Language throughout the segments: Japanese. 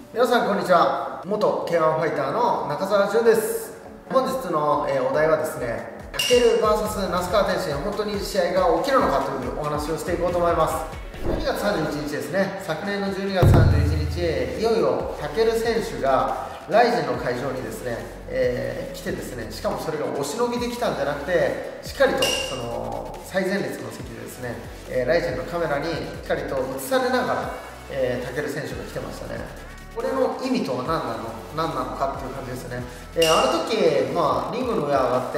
皆さんこんにちは。元 K1 ファイターの中澤潤です。本日のお題はですね、タケル VS 那須川天心、本当に試合が起きるのかというお話をしていこうと思います。12月31日ですね、昨年の12月31日、いよいよタケル選手がライジンの会場にですね、来てですね、しかもそれがお忍びで来たんじゃなくて、しっかりとその最前列の席でですね、ライジンのカメラにしっかりと映されながら、タケル選手が来てましたね。これの意味とは何なのかっていう感じですね。あの時、リングの上上がって、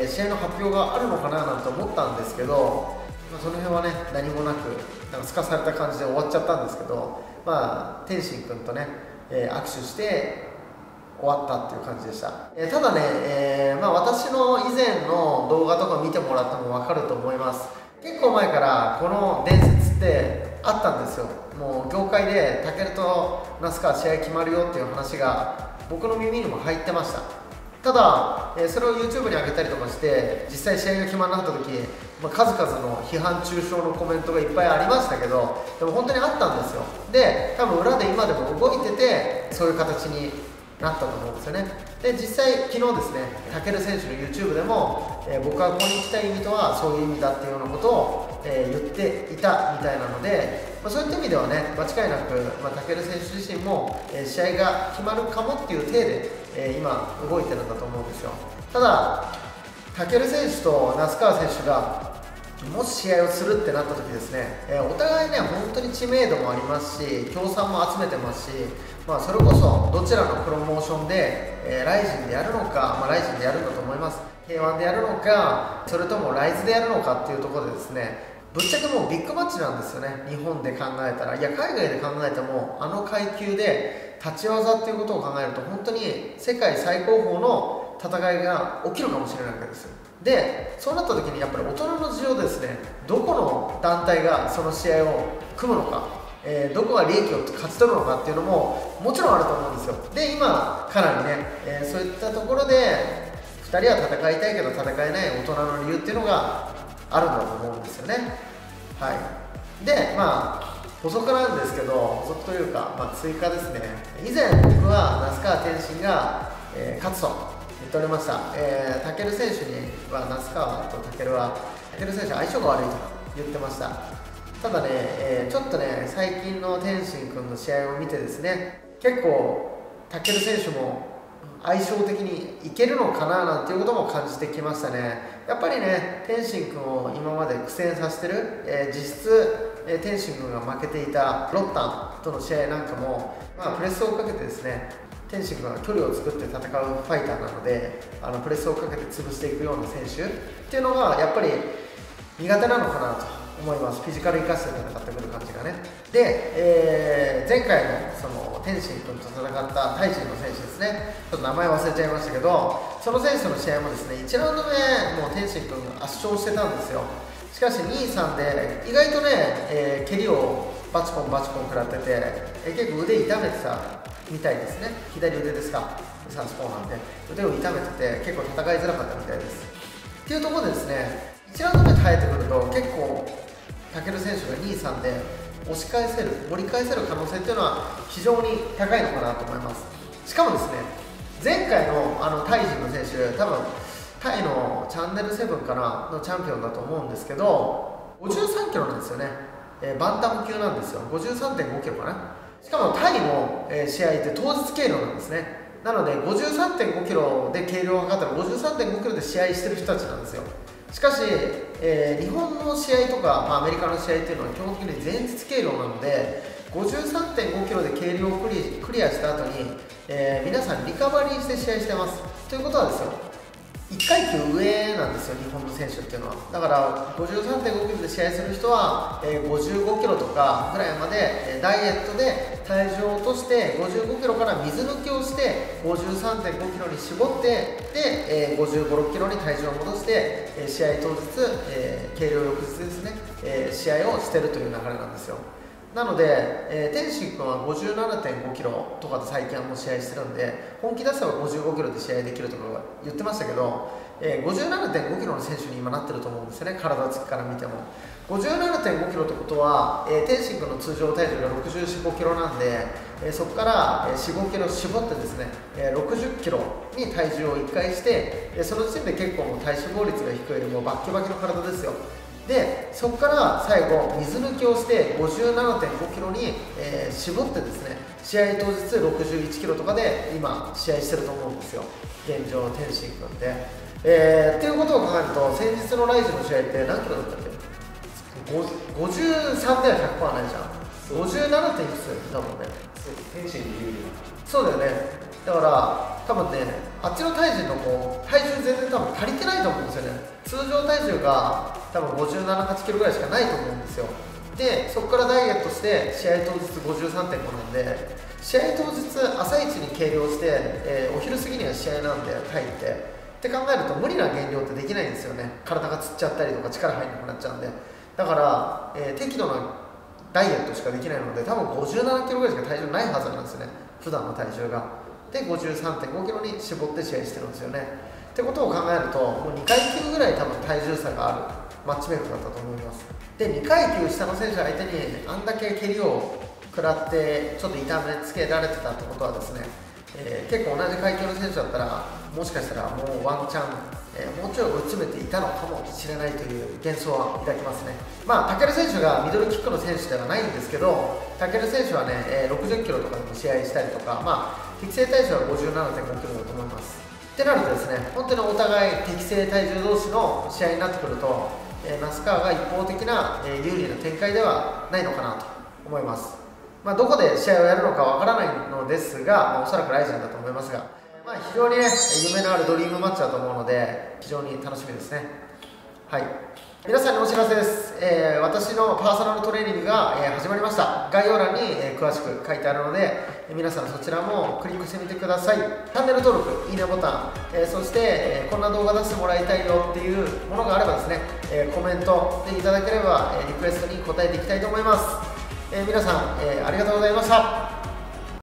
試合の発表があるのかななんて思ったんですけど、その辺はね、何もなく、すかされた感じで終わっちゃったんですけど、天心君とね、握手して終わったっていう感じでした。ただね、私の以前の動画とか見てもらっても分かると思います。結構前からこの伝説ってあったんですよ。もう業界でタケルと那須川試合決まるよっていう話が僕の耳にも入ってました。ただ、それを YouTube に上げたりとかして実際試合が決まらなかった時、数々の批判中傷のコメントがいっぱいありましたけど、でも本当にあったんですよ。で、多分裏で今でも動いててそういう形になったと思うんですよね。で、実際昨日ですね、タケル選手の YouTube でも、僕はここに来た意味とはそういう意味だっていうようなことを、言っていたみたいなので、そういった意味ではね、間違いなく、タケル選手自身も、試合が決まるかもっていう体で、今動いてるんだと思うんですよ。ただ、タケル選手と那須川選手がもし試合をするってなった時ですね、お互いね、本当に知名度もありますし、協賛も集めてますし、それこそどちらのプロモーションで、ライジンでやるのか、ライジンでやるんだと思います。K1 でやるのか、それともライズでやるのかっていうところでですね、ぶっちゃけもうビッグマッチなんですよね、日本で考えたら。いや、海外で考えても、あの階級で立ち技っていうことを考えると、本当に世界最高峰の戦いが起きるかもしれないわけですよ。で、そうなった時にやっぱり大人の事情でですね、どこの団体がその試合を組むのか、どこが利益を勝ち取るのかっていうのももちろんあると思うんですよ。で、今かなりね、そういったところで2人は戦いたいけど戦えない大人の理由っていうのがあるんだと思うんですよね。はい。で、補足なんですけど、補足というか、追加ですね。以前僕は那須川天心が、勝つと言っておりました。タケル選手には那須川とタケル選手は相性が悪いと言ってました。ただね、ちょっとね、最近の天心君の試合を見てですね、結構タケル選手も相性的にいけるのかななんていうことも感じてきましたね。やっぱりね、天心君を今まで苦戦させてる、実質、天心君が負けていたロッタンとの試合なんかも、プレスをかけてですね、天心君が距離を作って戦うファイターなので、プレスをかけて潰していくような選手っていうのがやっぱり苦手なのかなと思います。フィジカル生かして戦ってくる感じがね。で、前回のその天心君と戦ったタイ人の選手ですね、ちょっと名前忘れちゃいましたけど、その選手の試合もですね、1ラウンド目、もう天心君が圧勝してたんですよ。しかし2位3で意外とね、蹴りをバチコン食らってて、結構腕痛めてたみたいですね。左腕ですか、サウスポーなんで腕を痛めてて結構戦いづらかったみたいです。っていうところでですね、1ラウンド目耐えてくると結構タケル選手が2位3で押し返せる、盛り返せる可能性っていうのは非常に高いのかなと思います。しかもですね、前回のタイ人の選手、多分タイのチャンネル7かなのチャンピオンだと思うんですけど、53キロなんですよね。バンタム級なんですよ。53.5キロかな。しかもタイの試合って当日計量なんですね。なので53.5キロで計量を測ったら53.5キロで試合してる人たちなんですよ。しかし、日本の試合とか、アメリカの試合っていうのは基本的に前日計量なので、53.5キロで計量をクリアした後に、皆さんリカバリーして試合してます。ということはですよ、1階級上なんですよ、日本の選手っていうのは。だから53.5キロで試合する人は、55キロとかぐらいまでダイエットで体重を落として55キロから水抜きをして53.5キロに絞ってで、55、6キロに体重を戻して試合当日、計量翌日ですね、試合をしてるという流れなんですよ。 なので、天心君は57.5 キロとかで最近はもう試合してるんで、本気出せば55キロで試合できるとか言ってましたけど、57.5 キロの選手に今なってると思うんですよね、体つきから見ても。57.5 キロってことは、天心君の通常体重が64、5キロなんで、そこから4、5キロ絞ってですね、60キロに体重を1回して、その時点で結構もう体脂肪率が低い、もうバッキバキの体ですよ。でそこから最後水抜きをして57.5 キロに、絞ってですね、試合当日61キロとかで今試合してると思うんですよ、現状天心君で。っていうことを考えると、先日のライジの試合って何キロだったっけ、53では 100% ないじゃん。57. 点いくつだもんね。 天心に有利な。 そうだよね。だから多分ね、あっちのタイ人の子体重全然多分足りてないと思うんですよね。通常体重が多分57、8キロぐらいしかないと思うんですよ。でそこからダイエットして試合当日 53.5 なんで、試合当日朝一に計量して、お昼過ぎには試合なんでタイって考えると無理な減量ってできないんですよね。体がつっちゃったりとか力入らなくなっちゃうんで。だから、適度なダイエットしかできないので、多分57キロぐらいしか体重ないはずなんですよね、普段の体重が。で 53.5 キロに絞って試合してるんですよね。ってことを考えると、もう2階級ぐらい多分体重差があるマッチメイクだったと思います。で2階級下の選手相手にあんだけ蹴りを食らってちょっと痛めつけられてたってことはですね、結構同じ階級の選手だったらもしかしたらもうワンチャン、もうちょい追い詰めていたのかもしれないという幻想は抱きますね。まあ武尊選手がミドルキックの選手ではないんですけど、武尊選手はね、60キロとかでも試合したりとか、まあ適正体重は 57.5 キロだと思います。ってなるとですね、本当にお互い適正体重同士の試合になってくると、那須川が一方的な、有利な展開ではないのかなと思います。まあ、どこで試合をやるのかわからないのですが、まあ、おそらくライジンだと思いますが、まあ、非常にね、夢のあるドリームマッチだと思うので、非常に楽しみですね。はい。皆さんにお知らせです。私のパーソナルトレーニングが、始まりました。概要欄に、詳しく書いてあるので、皆さんそちらもクリックしてみてください。チャンネル登録、いいねボタン、そして、こんな動画出してもらいたいよっていうものがあればですね、コメントでいただければ、リクエストに答えていきたいと思います。皆さん、ありがとうございました。